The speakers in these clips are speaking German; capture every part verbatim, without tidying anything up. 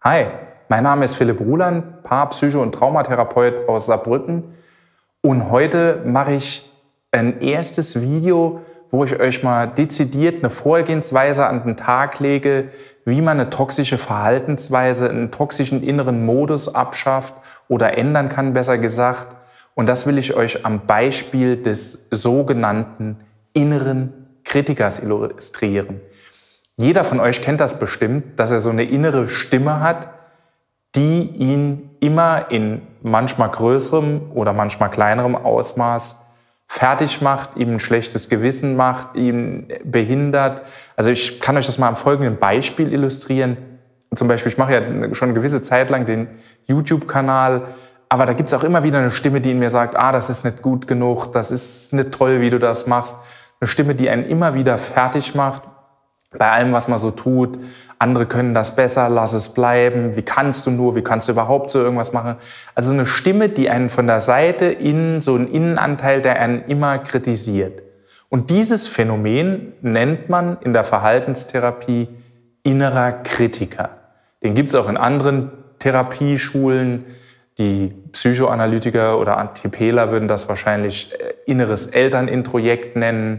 Hi, mein Name ist Philipp Ruland, Paar-, Psycho- und Traumatherapeut aus Saarbrücken. Und heute mache ich ein erstes Video, wo ich euch mal dezidiert eine Vorgehensweise an den Tag lege, wie man eine toxische Verhaltensweise, einen toxischen inneren Modus abschafft oder ändern kann, besser gesagt. Und das will ich euch am Beispiel des sogenannten inneren Kritikers illustrieren. Jeder von euch kennt das bestimmt, dass er so eine innere Stimme hat, die ihn immer in manchmal größerem oder manchmal kleinerem Ausmaß fertig macht, ihm ein schlechtes Gewissen macht, ihn behindert. Also ich kann euch das mal am folgenden Beispiel illustrieren. Zum Beispiel, ich mache ja schon eine gewisse Zeit lang den YouTube-Kanal, aber da gibt es auch immer wieder eine Stimme, die in mir sagt, ah, das ist nicht gut genug, das ist nicht toll, wie du das machst. Eine Stimme, die einen immer wieder fertig macht bei allem, was man so tut. Andere können das besser, lass es bleiben. Wie kannst du nur, wie kannst du überhaupt so irgendwas machen? Also eine Stimme, die einen von der Seite innen, so ein Innenanteil, der einen immer kritisiert. Und dieses Phänomen nennt man in der Verhaltenstherapie innerer Kritiker. Den gibt es auch in anderen Therapieschulen. Die Psychoanalytiker oder Antipeler würden das wahrscheinlich inneres Elternintrojekt nennen.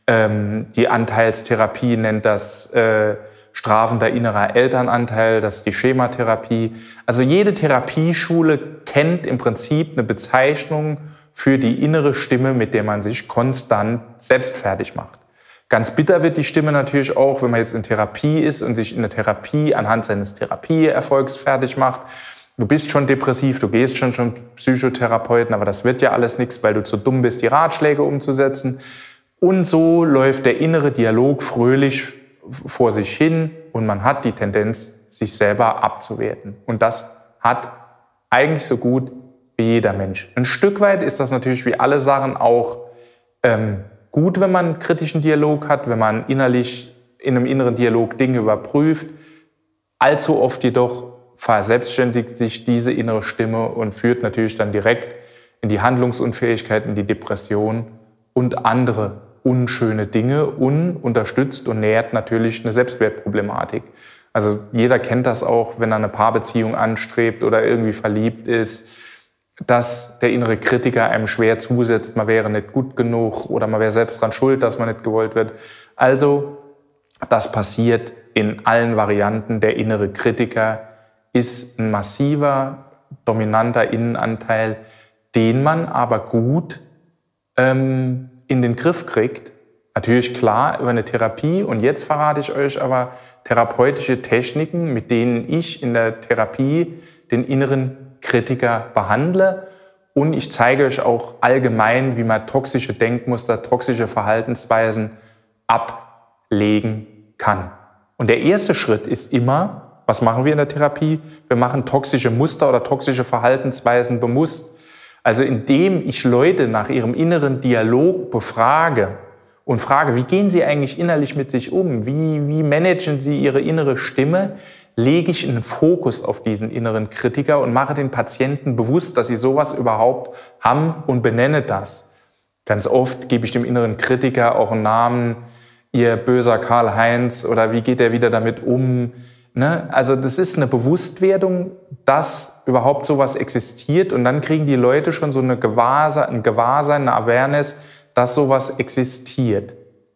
Die Anteilstherapie nennt das äh, strafender innerer Elternanteil, das ist die Schematherapie. Also jede Therapieschule kennt im Prinzip eine Bezeichnung für die innere Stimme, mit der man sich konstant selbst fertig macht. Ganz bitter wird die Stimme natürlich auch, wenn man jetzt in Therapie ist und sich in der Therapie anhand seines Therapieerfolgs fertig macht. Du bist schon depressiv, du gehst schon zum Psychotherapeuten, aber das wird ja alles nichts, weil du zu dumm bist, die Ratschläge umzusetzen. Und so läuft der innere Dialog fröhlich vor sich hin und man hat die Tendenz, sich selber abzuwerten. Und das hat eigentlich so gut wie jeder Mensch. Ein Stück weit ist das natürlich wie alle Sachen auch ähm, gut, wenn man einen kritischen Dialog hat, wenn man innerlich in einem inneren Dialog Dinge überprüft. Allzu oft jedoch verselbstständigt sich diese innere Stimme und führt natürlich dann direkt in die Handlungsunfähigkeit, in die Depression und andere unschöne Dinge und unterstützt und nährt natürlich eine Selbstwertproblematik. Also jeder kennt das auch, wenn er eine Paarbeziehung anstrebt oder irgendwie verliebt ist, dass der innere Kritiker einem schwer zusetzt, man wäre nicht gut genug oder man wäre selbst dran schuld, dass man nicht gewollt wird. Also das passiert in allen Varianten. Der innere Kritiker ist ein massiver, dominanter Innenanteil, den man aber gut ähm, in den Griff kriegt. Natürlich klar über eine Therapie. Und jetzt verrate ich euch aber therapeutische Techniken, mit denen ich in der Therapie den inneren Kritiker behandle. Und ich zeige euch auch allgemein, wie man toxische Denkmuster, toxische Verhaltensweisen ablegen kann. Und der erste Schritt ist immer, was machen wir in der Therapie? Wir machen toxische Muster oder toxische Verhaltensweisen bewusst. Also indem ich Leute nach ihrem inneren Dialog befrage und frage, wie gehen sie eigentlich innerlich mit sich um, wie, wie managen sie ihre innere Stimme, lege ich einen Fokus auf diesen inneren Kritiker und mache den Patienten bewusst, dass sie sowas überhaupt haben und benenne das. Ganz oft gebe ich dem inneren Kritiker auch einen Namen, ihr böser Karl-Heinz oder wie geht er wieder damit um. Ne? Also das ist eine Bewusstwerdung, dass überhaupt sowas existiert und dann kriegen die Leute schon so eine Gewahrsein, ein Gewahrsein, eine Awareness, dass sowas existiert.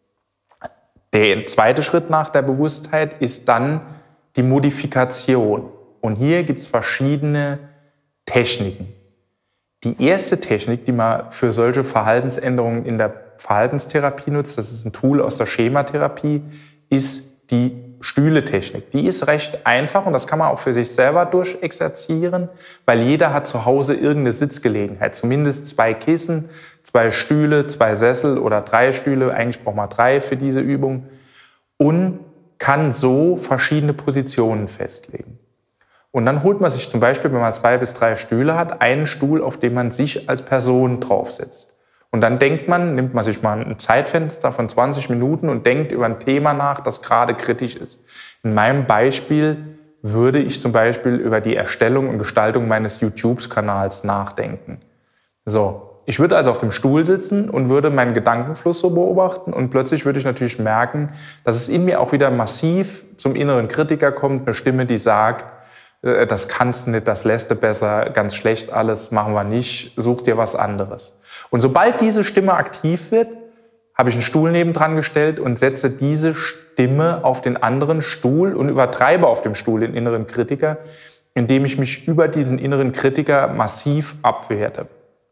Der zweite Schritt nach der Bewusstheit ist dann die Modifikation. Und hier gibt es verschiedene Techniken. Die erste Technik, die man für solche Verhaltensänderungen in der Verhaltenstherapie nutzt, das ist ein Tool aus der Schematherapie, ist die Stühle-Technik. Die ist recht einfach und das kann man auch für sich selber durchexerzieren, weil jeder hat zu Hause irgendeine Sitzgelegenheit. Zumindest zwei Kissen, zwei Stühle, zwei Sessel oder drei Stühle. Eigentlich braucht man drei für diese Übung. Und kann so verschiedene Positionen festlegen. Und dann holt man sich zum Beispiel, wenn man zwei bis drei Stühle hat, einen Stuhl, auf dem man sich als Person draufsetzt. Und dann denkt man, nimmt man sich mal ein Zeitfenster von zwanzig Minuten und denkt über ein Thema nach, das gerade kritisch ist. In meinem Beispiel würde ich zum Beispiel über die Erstellung und Gestaltung meines YouTube-Kanals nachdenken. So, ich würde also auf dem Stuhl sitzen und würde meinen Gedankenfluss so beobachten und plötzlich würde ich natürlich merken, dass es in mir auch wieder massiv zum inneren Kritiker kommt, eine Stimme, die sagt, das kannst du nicht, das lässt du besser, ganz schlecht alles, machen wir nicht, such dir was anderes. Und sobald diese Stimme aktiv wird, habe ich einen Stuhl nebendran gestellt und setze diese Stimme auf den anderen Stuhl und übertreibe auf dem Stuhl den inneren Kritiker, indem ich mich über diesen inneren Kritiker massiv abwerte.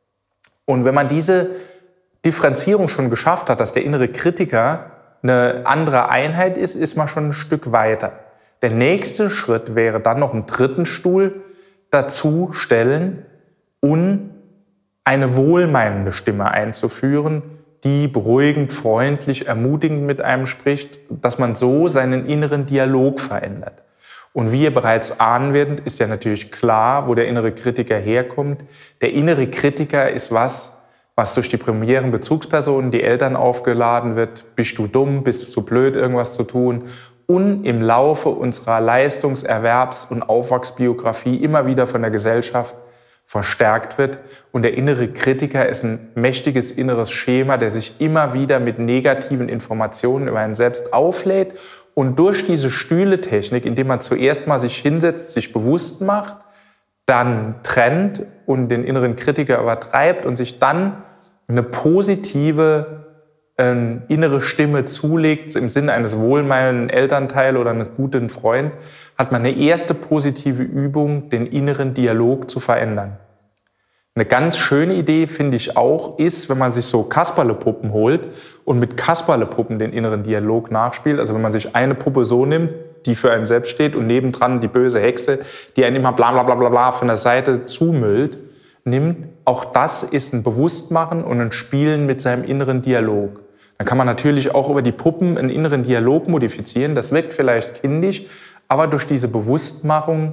Und wenn man diese Differenzierung schon geschafft hat, dass der innere Kritiker eine andere Einheit ist, ist man schon ein Stück weiter. Der nächste Schritt wäre dann noch einen dritten Stuhl dazu stellen und eine wohlmeinende Stimme einzuführen, die beruhigend, freundlich, ermutigend mit einem spricht, dass man so seinen inneren Dialog verändert. Und wie ihr bereits ahnen werdet, ist ja natürlich klar, wo der innere Kritiker herkommt. Der innere Kritiker ist was, was durch die primären Bezugspersonen, die Eltern aufgeladen wird. Bist du dumm, bist du zu blöd, irgendwas zu tun? Und im Laufe unserer Leistungs-, Erwerbs- und Aufwachsbiografie immer wieder von der Gesellschaft verstärkt wird. Und der innere Kritiker ist ein mächtiges inneres Schema, der sich immer wieder mit negativen Informationen über einen selbst auflädt. Und durch diese Stühle-Technik, indem man zuerst mal sich hinsetzt, sich bewusst macht, dann trennt und den inneren Kritiker übertreibt und sich dann eine positive äh, innere Stimme zulegt, im Sinne eines wohlmeinenden Elternteils oder eines guten Freundes, hat man eine erste positive Übung, den inneren Dialog zu verändern. Eine ganz schöne Idee, finde ich auch, ist, wenn man sich so Kasperlepuppen holt und mit Kasperlepuppen den inneren Dialog nachspielt. Also wenn man sich eine Puppe so nimmt, die für einen selbst steht und nebendran die böse Hexe, die einen immer bla bla bla bla bla von der Seite zumüllt, nimmt. Auch das ist ein Bewusstmachen und ein Spielen mit seinem inneren Dialog. Dann kann man natürlich auch über die Puppen einen inneren Dialog modifizieren. Das wirkt vielleicht kindisch, aber durch diese Bewusstmachung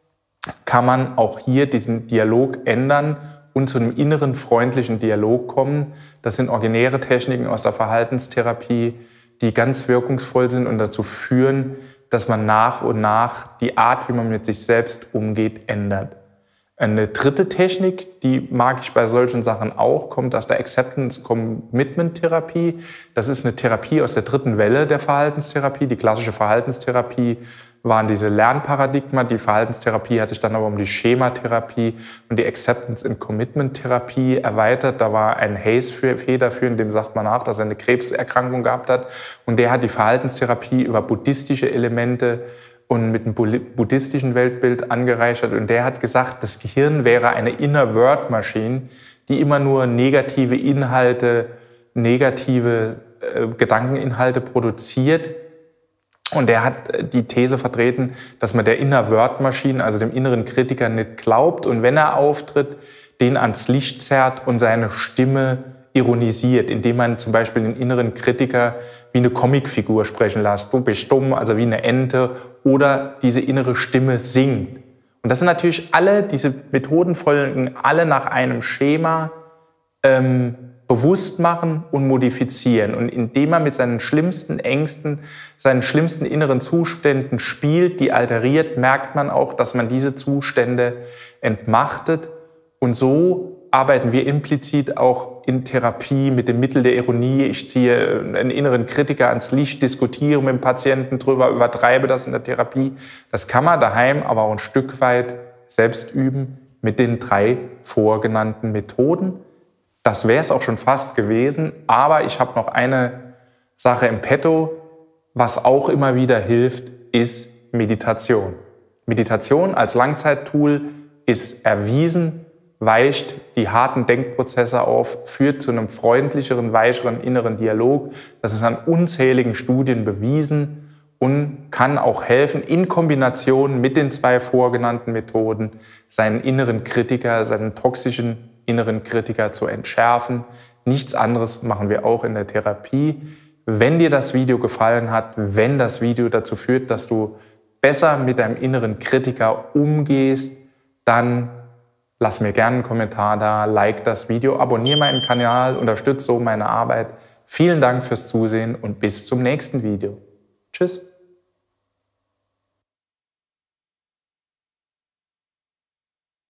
kann man auch hier diesen Dialog ändern und zu einem inneren freundlichen Dialog kommen. Das sind originäre Techniken aus der Verhaltenstherapie, die ganz wirkungsvoll sind und dazu führen, dass man nach und nach die Art, wie man mit sich selbst umgeht, ändert. Eine dritte Technik, die mag ich bei solchen Sachen auch, kommt aus der Acceptance-Commitment-Therapie. Das ist eine Therapie aus der dritten Welle der Verhaltenstherapie. Die klassische Verhaltenstherapie waren diese Lernparadigma. Die Verhaltenstherapie hat sich dann aber um die Schematherapie und die Acceptance-and-Commitment-Therapie erweitert. Da war ein Hayes federführend, dem sagt man nach, dass er eine Krebserkrankung gehabt hat. Und der hat die Verhaltenstherapie über buddhistische Elemente und mit einem buddhistischen Weltbild angereichert. Und der hat gesagt, das Gehirn wäre eine Inner Word Machine, die immer nur negative Inhalte, negative äh, Gedankeninhalte produziert. Und der hat die These vertreten, dass man der Inner Word Machine, also dem inneren Kritiker, nicht glaubt und wenn er auftritt, den ans Licht zerrt und seine Stimme ironisiert, indem man zum Beispiel den inneren Kritiker wie eine Comicfigur sprechen lässt. Du bist dumm, also wie eine Ente, oder diese innere Stimme singt. Und das sind natürlich alle, diese Methoden folgen alle nach einem Schema, ähm, bewusst machen und modifizieren. Und indem man mit seinen schlimmsten Ängsten, seinen schlimmsten inneren Zuständen spielt, die alteriert, merkt man auch, dass man diese Zustände entmachtet. Und so arbeiten wir implizit auch in Therapie mit dem Mittel der Ironie. Ich ziehe einen inneren Kritiker ans Licht, diskutiere mit dem Patienten drüber, übertreibe das in der Therapie. Das kann man daheim aber auch ein Stück weit selbst üben mit den drei vorgenannten Methoden. Das wäre es auch schon fast gewesen, aber ich habe noch eine Sache im Petto, was auch immer wieder hilft, ist Meditation. Meditation als Langzeittool ist erwiesen, weicht die harten Denkprozesse auf, führt zu einem freundlicheren, weicheren inneren Dialog. Das ist an unzähligen Studien bewiesen und kann auch helfen, in Kombination mit den zwei vorgenannten Methoden seinen inneren Kritiker, seinen toxischen inneren Kritiker zu entschärfen. Nichts anderes machen wir auch in der Therapie. Wenn dir das Video gefallen hat, wenn das Video dazu führt, dass du besser mit deinem inneren Kritiker umgehst, dann lass mir gerne einen Kommentar da, like das Video, abonniere meinen Kanal, unterstütze so meine Arbeit. Vielen Dank fürs Zusehen und bis zum nächsten Video. Tschüss.